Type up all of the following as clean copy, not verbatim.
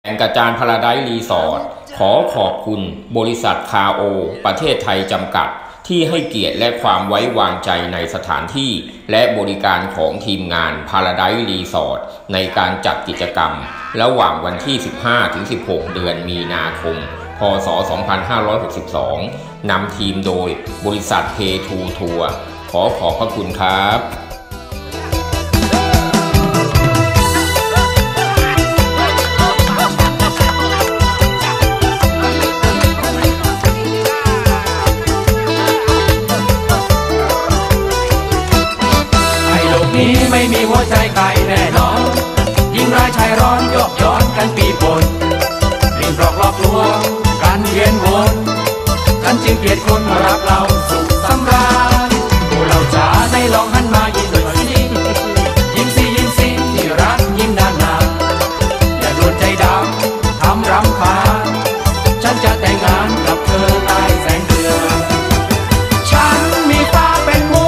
แก่งกระจานพาราไดซ์รีสอร์ทขอขอบคุณบริษัทคาโอประเทศไทยจำกัดที่ให้เกียรติและความไว้วางใจในสถานที่และบริการของทีมงานพาราไดซ์รีสอร์ทในการจัดกิจกรรมระหว่างวันที่ 15-16 เดือนมีนาคม พ.ศ. 2562 นำทีมโดยบริษัทเพทูทัวร์ขอขอบพระคุณครับนี้ไม่มีหัวใจใครแน่นอนยิ่งร้ายชายร้อนยกย้อนกันปีปนรีบหลอกลวงกันเวียนวนกันจึงเกลียดคนมารักเราสุขสำราญผู้เราจ๋าได้ลองหันมายิ้มหน่อยสิยิ้มสิยิ้มสิที่รักยิ้มนานๆอย่าโดนใจดำทำรำคาญฉันจะแต่งงานกับเธอใต้แสงเดือนฉันมีฟ้าเป็นมู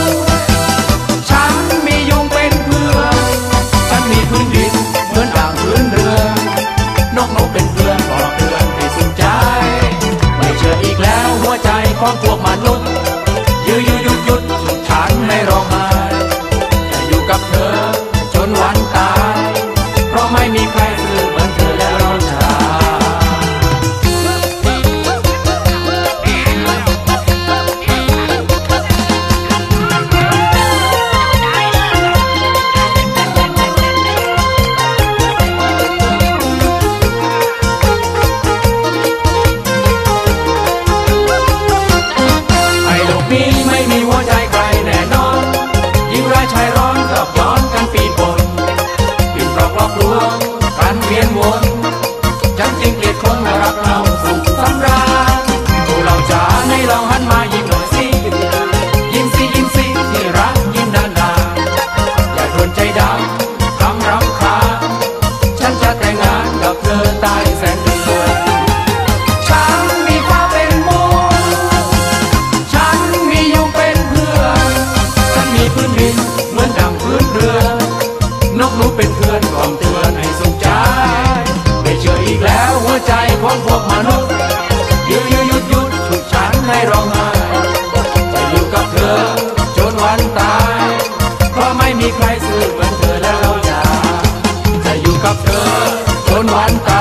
พื้นดินเหมือนดั่งพื้นเรือนกเป็นเพื่อนบอกเตือนให้สุขใจไม่เชื่ออีกแล้วหัวใจของพวกมนุษย์หยุดฉันไม่ร้องไห้จะอยู่กับเธอจนวันตายเพราะไม่มีใครซื่อเหมือนเธอและเราชาไม่มีหัวใจใครแน่นอนยิ่งร้ายชายร้อนกับย้อนกันปีปนปิดหลอกลวงกันเวียนวนฉันจึงเกลียดคนมารักเราสุขสำราญผู้เราจ๋าให้เราหันมายิ้มหน่อยสิยิ้มสิที่รักยิ้มนานๆอย่าโดนใจดำทำรำคาญฉันจะแต่งงานกับเธอใต้แสงเดือนฉันมีฟ้าเป็นมูฉันมียุงเป็นเพื่อนฉันมีพื้นดินเหมือนดั่งพื้นเรือนกเป็นเพื่อนกล่อมเตือนให้สุขใจไม่เชื่ออีกแล้วหัวใจของพวกมนุษย์หยุดฉุดฉันให้ร้องไห้จะอยู่กับเธอจนวันตายเพราะไม่มีใครซื่อเหมือนเธอแล้วจะอยู่กับเธอจนวันตาย